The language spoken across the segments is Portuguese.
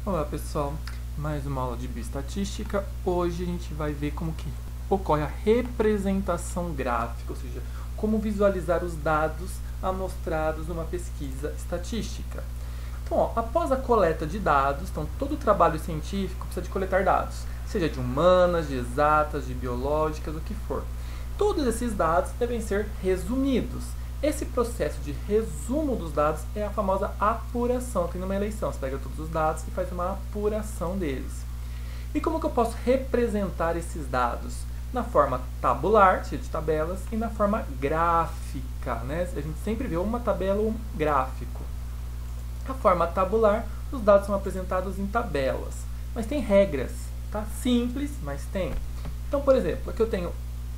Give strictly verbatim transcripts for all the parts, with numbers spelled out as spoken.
Olá pessoal, mais uma aula de bioestatística. Hoje a gente vai ver como que ocorre a representação gráfica, ou seja, como visualizar os dados amostrados numa pesquisa estatística. Então, ó, após a coleta de dados, então todo o trabalho científico precisa de coletar dados, seja de humanas, de exatas, de biológicas, o que for. Todos esses dados devem ser resumidos. Esse processo de resumo dos dados é a famosa apuração. Tem numa eleição, você pega todos os dados e faz uma apuração deles. E como que eu posso representar esses dados? Na forma tabular, cheia de tabelas, e na forma gráfica, né? A gente sempre vê uma tabela ou um gráfico. A forma tabular, os dados são apresentados em tabelas, mas tem regras, tá? Simples, mas tem. Então, por exemplo, aqui eu tenho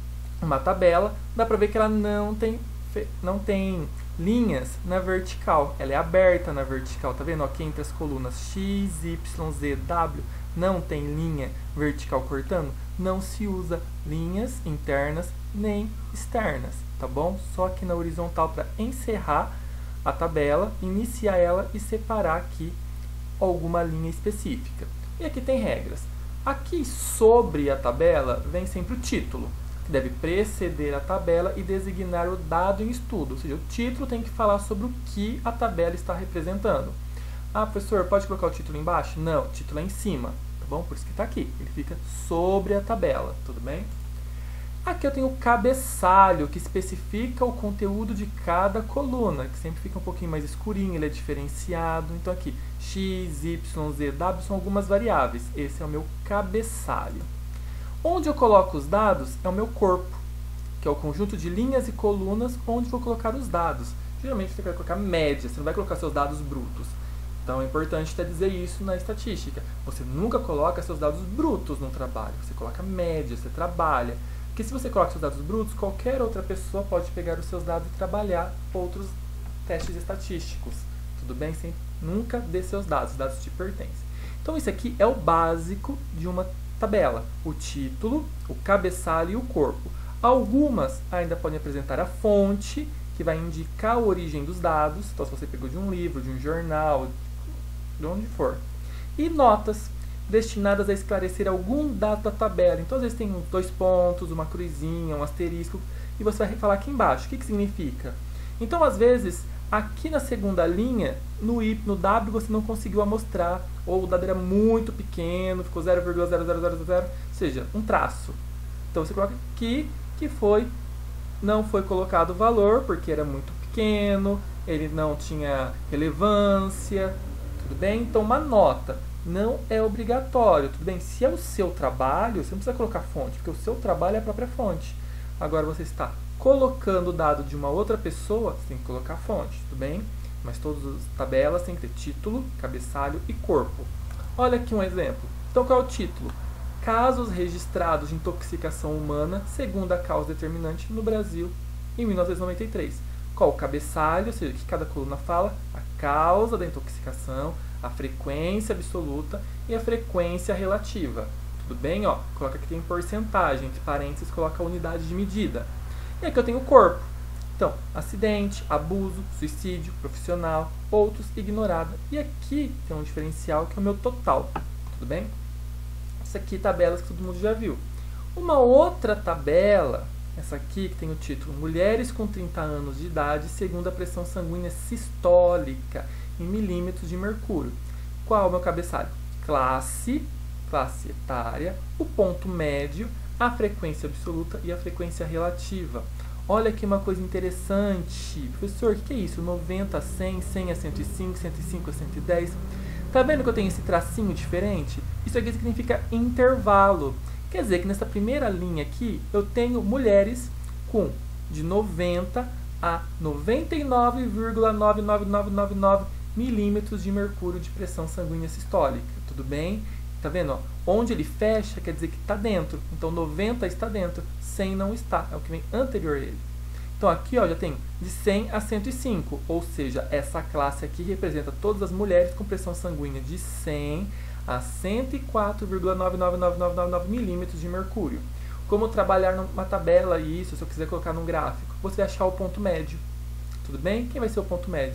uma tabela, dá para ver que ela não tem não tem linhas na vertical, ela é aberta na vertical, tá vendo? Aqui entre as colunas X, Y, Z, W, não tem linha vertical cortando, não se usa linhas internas nem externas, tá bom? Só aqui na horizontal para encerrar a tabela, iniciar ela e separar aqui alguma linha específica. E aqui tem regras. Aqui sobre a tabela vem sempre o título, que deve preceder a tabela e designar o dado em estudo. Ou seja, o título tem que falar sobre o que a tabela está representando. Ah, professor, pode colocar o título embaixo? Não, o título é em cima, tá bom? Por isso que está aqui. Ele fica sobre a tabela, tudo bem? Aqui eu tenho o cabeçalho, que especifica o conteúdo de cada coluna, que sempre fica um pouquinho mais escurinho, ele é diferenciado. Então aqui, X, Y, Z, W são algumas variáveis. Esse é o meu cabeçalho. Onde eu coloco os dados é o meu corpo, que é o conjunto de linhas e colunas onde vou colocar os dados. Geralmente você vai colocar média, você não vai colocar seus dados brutos. Então é importante até dizer isso na estatística. Você nunca coloca seus dados brutos no trabalho, você coloca média, você trabalha. Porque se você coloca seus dados brutos, qualquer outra pessoa pode pegar os seus dados e trabalhar outros testes estatísticos. Tudo bem? Sem nunca dê seus dados, os dados te pertencem. Então isso aqui é o básico de uma tabela, o título, o cabeçalho e o corpo. Algumas ainda podem apresentar a fonte, que vai indicar a origem dos dados, então se você pegou de um livro, de um jornal, de onde for. E notas, destinadas a esclarecer algum dado da tabela. Então às vezes tem dois pontos, uma cruzinha, um asterisco, e você vai falar aqui embaixo, o que que significa? Então às vezes, aqui na segunda linha, no Y, no W, você não conseguiu amostrar, ou o dado era muito pequeno, ficou zero vírgula zero zero zero zero, ou seja, um traço. Então você coloca aqui que foi, não foi colocado o valor, porque era muito pequeno, ele não tinha relevância, tudo bem? Então uma nota não é obrigatório, tudo bem? Se é o seu trabalho, você não precisa colocar fonte, porque o seu trabalho é a própria fonte. Agora você está colocando o dado de uma outra pessoa, você tem que colocar a fonte, tudo bem? Mas todas as tabelas têm que ter título, cabeçalho e corpo. Olha aqui um exemplo. Então qual é o título? Casos registrados de intoxicação humana segundo a causa determinante no Brasil em mil novecentos e noventa e três. Qual o cabeçalho, ou seja, que cada coluna fala? A causa da intoxicação, a frequência absoluta e a frequência relativa. Tudo bem? Ó, coloca aqui tem porcentagem, entre parênteses coloca a unidade de medida. E aqui eu tenho o corpo. Então, acidente, abuso, suicídio, profissional, outros, ignorada. E aqui tem um diferencial que é o meu total. Tudo bem? Isso aqui tabelas que todo mundo já viu. Uma outra tabela, essa aqui que tem o título Mulheres com trinta anos de idade segundo a pressão sanguínea sistólica em milímetros de mercúrio. Qual é o meu cabeçalho? Classe, classe etária, o ponto médio, a frequência absoluta e a frequência relativa. Olha aqui uma coisa interessante. Professor, o que é isso? noventa a cem, cem a cento e cinco, cento e cinco a cento e dez. Tá vendo que eu tenho esse tracinho diferente? Isso aqui significa intervalo. Quer dizer que nessa primeira linha aqui, eu tenho mulheres com de noventa a noventa e nove vírgula nove nove nove nove nove milímetros de mercúrio de pressão sanguínea sistólica. Tudo bem? Tá vendo? Ó? Onde ele fecha, quer dizer que está dentro. Então, noventa está dentro, cem não está. É o que vem anterior a ele. Então, aqui ó, já tem de cem a cento e cinco. Ou seja, essa classe aqui representa todas as mulheres com pressão sanguínea de cem a cento e quatro vírgula nove nove nove nove nove nove milímetros de mercúrio. Como trabalhar numa tabela isso, se eu quiser colocar num gráfico? Você vai achar o ponto médio. Tudo bem? Quem vai ser o ponto médio?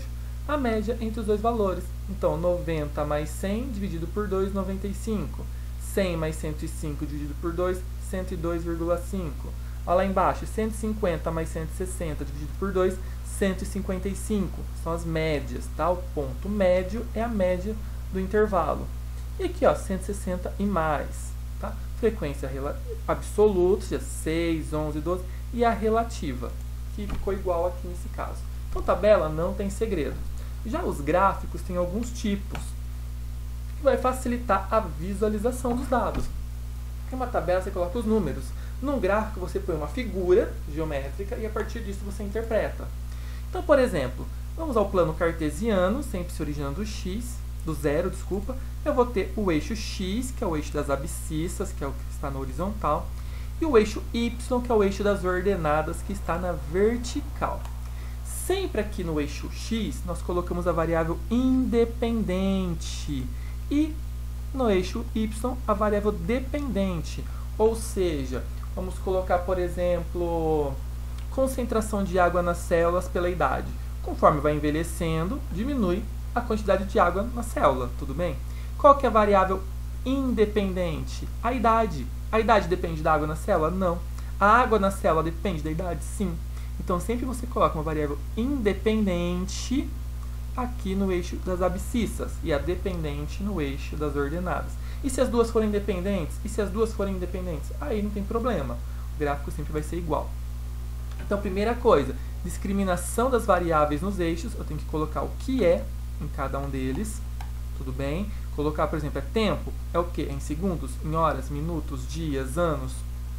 a média entre os dois valores. Então, noventa mais cem dividido por dois, noventa e cinco. cem mais cento e cinco dividido por dois, cento e dois vírgula cinco. Olha lá embaixo, cento e cinquenta mais cento e sessenta dividido por dois, cento e cinquenta e cinco. São as médias, tá? O ponto médio é a média do intervalo. E aqui, ó, cento e sessenta e mais, tá? Frequência absoluta, seja seis, onze, doze, e a relativa, que ficou igual aqui nesse caso. Então, tabela não tem segredo. Já os gráficos têm alguns tipos, que vai facilitar a visualização dos dados. Em uma tabela, você coloca os números. Num gráfico, você põe uma figura geométrica e, a partir disso, você interpreta. Então, por exemplo, vamos ao plano cartesiano, sempre se originando do x, do zero, desculpa. Eu vou ter o eixo x, que é o eixo das abscissas, que é o que está na horizontal, e o eixo y, que é o eixo das ordenadas, que está na vertical. Sempre aqui no eixo x, nós colocamos a variável independente. E no eixo y, a variável dependente. Ou seja, vamos colocar, por exemplo, concentração de água nas células pela idade. Conforme vai envelhecendo, diminui a quantidade de água na célula, tudo bem? Qual que é a variável independente? A idade. A idade depende da água na célula? Não. A água na célula depende da idade? Sim. Então, sempre você coloca uma variável independente aqui no eixo das abscissas e a dependente no eixo das ordenadas. E se as duas forem independentes? E se as duas forem independentes? Aí não tem problema. O gráfico sempre vai ser igual. Então, primeira coisa, discriminação das variáveis nos eixos. Eu tenho que colocar o que é em cada um deles. Tudo bem? Colocar, por exemplo, é tempo. É o quê? É em segundos, em horas, minutos, dias, anos.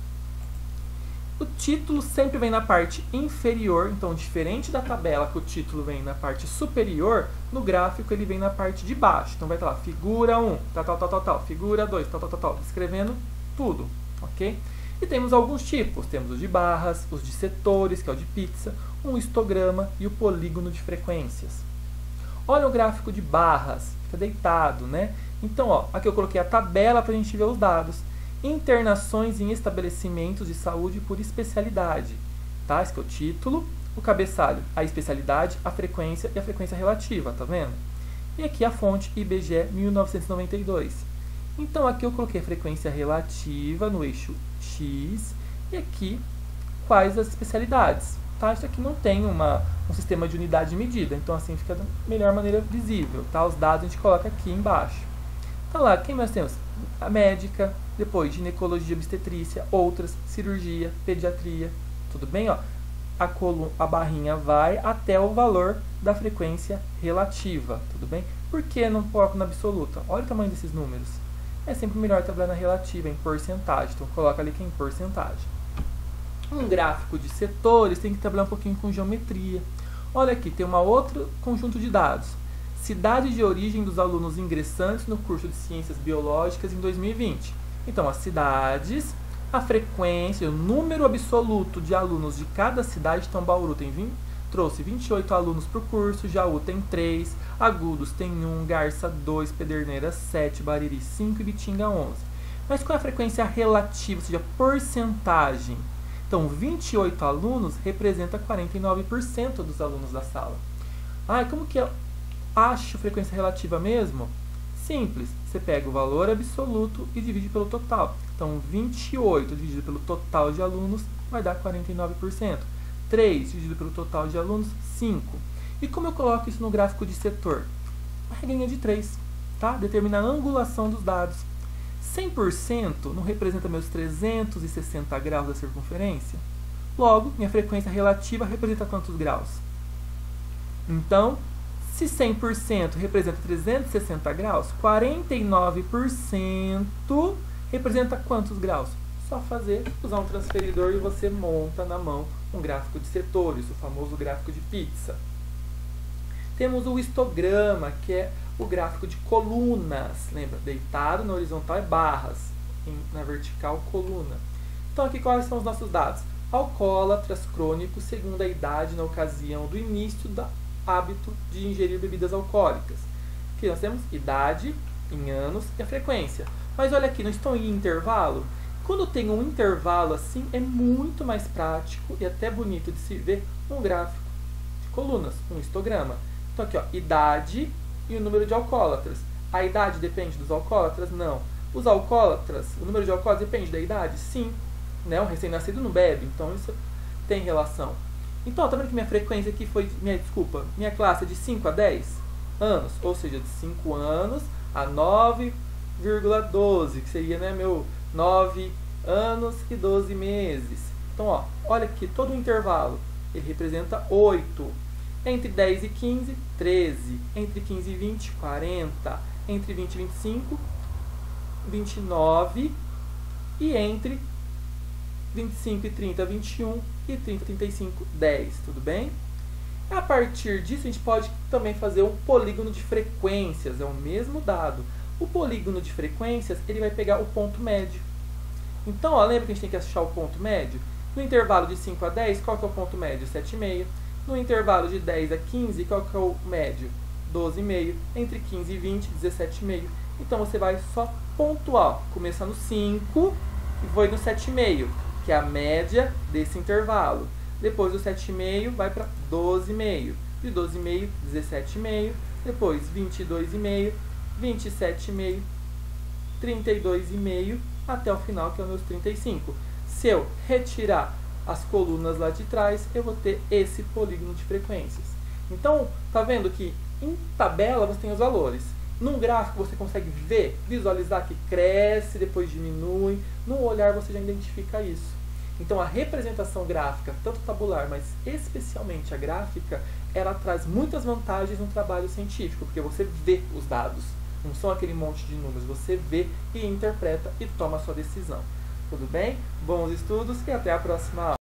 O título sempre vem na parte inferior, então diferente da tabela que o título vem na parte superior, no gráfico ele vem na parte de baixo. Então vai estar lá, figura um, tal, tal, tal, tal, tal, figura dois, tal, tal, tal, tal, descrevendo tudo, ok? E temos alguns tipos, temos os de barras, os de setores, que é o de pizza, um histograma e o polígono de frequências. Olha o gráfico de barras, fica deitado, né? Então, ó, aqui eu coloquei a tabela para a gente ver os dados. Internações em estabelecimentos de saúde por especialidade. Tá? Esse aqui é o título, o cabeçalho, a especialidade, a frequência e a frequência relativa, tá vendo? E aqui a fonte I B G E mil novecentos e noventa e dois. Então aqui eu coloquei a frequência relativa no eixo X e aqui quais as especialidades. Tá? Isso aqui não tem uma, um sistema de unidade de medida, então assim fica da melhor maneira visível. Tá? Os dados a gente coloca aqui embaixo. Então lá, quem nós temos? A médica, depois ginecologia, obstetrícia, outras, cirurgia, pediatria, tudo bem? Ó, a, colu a barrinha vai até o valor da frequência relativa, tudo bem? Por que não coloco na absoluta? Olha o tamanho desses números. É sempre melhor trabalhar na relativa, em porcentagem, então coloca ali que é em porcentagem. Um gráfico de setores tem que trabalhar um pouquinho com geometria. Olha aqui, tem um outro conjunto de dados. Cidade de origem dos alunos ingressantes no curso de Ciências Biológicas em dois mil e vinte. Então, as cidades, a frequência, o número absoluto de alunos de cada cidade. Então, Bauru tem vinte, trouxe vinte e oito alunos para o curso, Jaú tem três, Agudos tem um, Garça dois, Pederneiras sete, Bariri cinco e Bitinga onze. Mas qual é a frequência relativa, ou seja, porcentagem? Então, vinte e oito alunos representa quarenta e nove por cento dos alunos da sala. Ah, como que é? Acho frequência relativa mesmo? Simples, você pega o valor absoluto e divide pelo total. Então, vinte e oito dividido pelo total de alunos vai dar quarenta e nove por cento. três dividido pelo total de alunos, cinco. E como eu coloco isso no gráfico de setor? Uma regrinha de três, tá? Determina a angulação dos dados. cem por cento não representa meus trezentos e sessenta graus da circunferência? Logo, minha frequência relativa representa quantos graus? Então, se cem por cento representa trezentos e sessenta graus, quarenta e nove por cento representa quantos graus? Só fazer, usar um transferidor e você monta na mão um gráfico de setores, o famoso gráfico de pizza. Temos o histograma, que é o gráfico de colunas. Lembra? Deitado na horizontal é barras, em, na vertical coluna. Então aqui quais são os nossos dados? Alcoólatras crônicos segundo a idade na ocasião do início da hábito de ingerir bebidas alcoólicas. Aqui nós temos idade em anos e a frequência. Mas olha aqui, não estão em intervalo? Quando tem um intervalo assim, é muito mais prático e até bonito de se ver um gráfico de colunas, um histograma. Então aqui, ó, idade e o número de alcoólatras. A idade depende dos alcoólatras? Não. Os alcoólatras, o número de alcoólatras depende da idade? Sim. Né? O recém-nascido não bebe, então isso tem relação. Então, tá vendo que minha frequência aqui foi, minha, desculpa, minha classe é de cinco a dez anos, ou seja, de cinco anos a nove vírgula doze, que seria, né, meu nove anos e doze meses. Então, ó, olha aqui, todo o intervalo, ele representa oito. Entre dez e quinze, treze. Entre quinze e vinte, quarenta. Entre vinte e vinte e cinco, vinte e nove. E entre vinte e cinco e trinta, vinte e um. E trinta, trinta e cinco, dez. Tudo bem? A partir disso, a gente pode também fazer um polígono de frequências. É o mesmo dado. O polígono de frequências, ele vai pegar o ponto médio. Então, ó, lembra que a gente tem que achar o ponto médio? No intervalo de cinco a dez, qual que é o ponto médio? sete vírgula cinco. No intervalo de dez a quinze, qual que é o médio? doze vírgula cinco. Entre quinze e vinte, dezessete vírgula cinco. Então, você vai só pontuar. Começa no cinco e vai no sete vírgula cinco, que é a média desse intervalo. Depois do sete vírgula cinco, vai para doze vírgula cinco. De doze vírgula cinco, dezessete vírgula cinco. Depois, vinte e dois vírgula cinco, vinte e sete vírgula cinco, trinta e dois vírgula cinco, até o final, que é os meus trinta e cinco. Se eu retirar as colunas lá de trás, eu vou ter esse polígono de frequências. Então, tá vendo que em tabela você tem os valores. Num gráfico você consegue ver, visualizar que cresce, depois diminui. No olhar você já identifica isso. Então a representação gráfica, tanto tabular, mas especialmente a gráfica, ela traz muitas vantagens no trabalho científico, porque você vê os dados. Não são aquele monte de números, você vê e interpreta e toma a sua decisão. Tudo bem? Bons estudos e até a próxima aula.